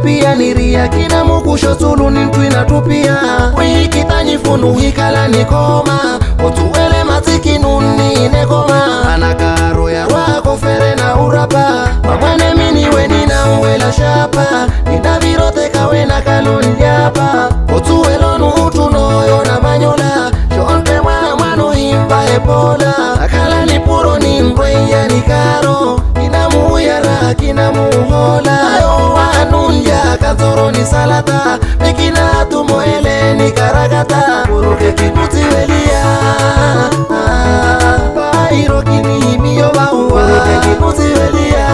tupia niria kina mukusho tulu nintwina tupia Wihikitanyi funu hikala nikoma Otuwele matiki nuni nekoma Anakaro ya wako fere na urapa Mabane mini weni na uwela shapa Ninavirote kawe na kaloni yapa Otuwelo nuhutu noyo na manyola Shonte mwano himba ebola Akala ni puro ni mbweya ni karo Kinamu yara kinamu hola Ayo wanunja kazoro ni salata Mekina tumoele ni karagata Uruke kinuti welia Bairo kini miyo baua Uruke kinuti welia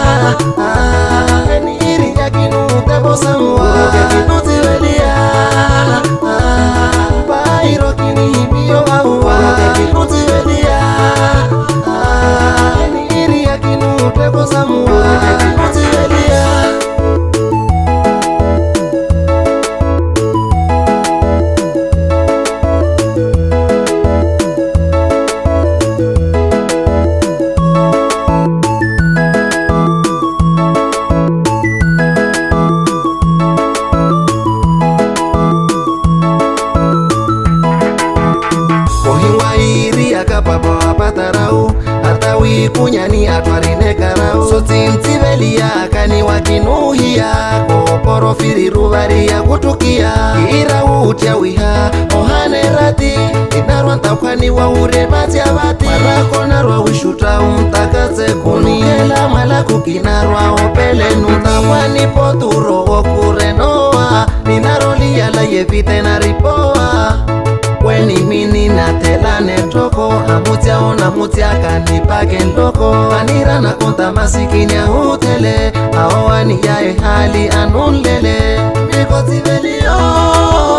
Eniri ya kinu tebo samua Uruke kinuti welia Bairo kini miyo baua Uruke kinuti welia Eniri ya kinu tebo samua Uruke kinuti welia Patarau hatawi kunyani atwarine karau sotinti belia kani wakinuhia koporo firiru varia kutukia ira utia wiha ohane rati inarwanta kwani wa uremati abati marako narwa wishuta umtakaze kunihela malaku kinarwa opele nutawani poturo wokurenoa ninarolia la yevite na ripoa Weni mini na tela netoko Amutia ona mutia kanipake ndoko Anira na konta masikini ya hutele Aoani yae hali anunlele Mikoti velio